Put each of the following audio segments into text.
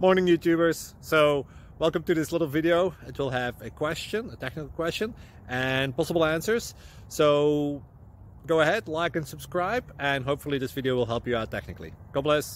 Morning YouTubers. So welcome to this little video. It will have a question, a technical question, and possible answers. So go ahead, like and subscribe, and hopefully this video will help you out technically. God bless.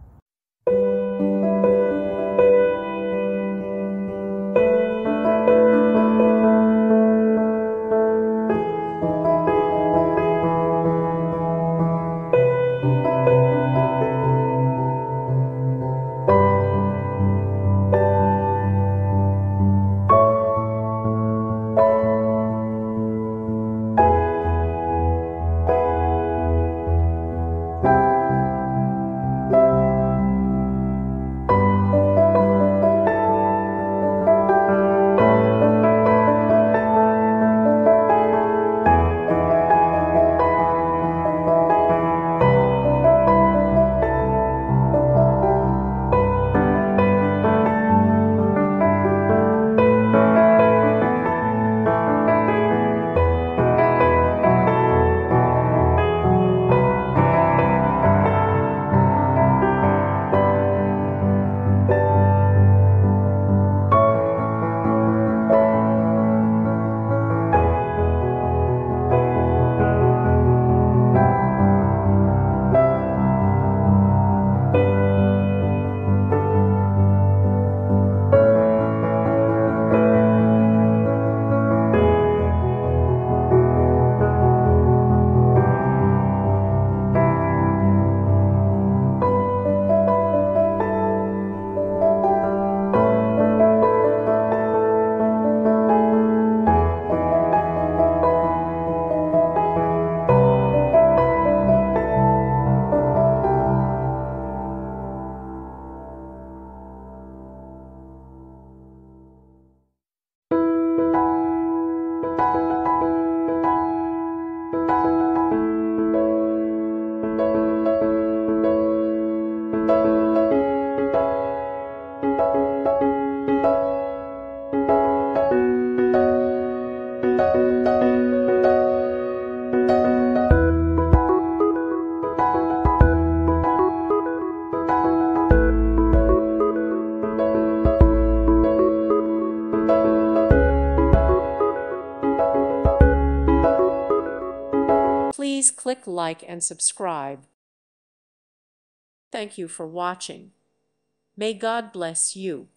Please click like and subscribe. Thank you for watching. May God bless you.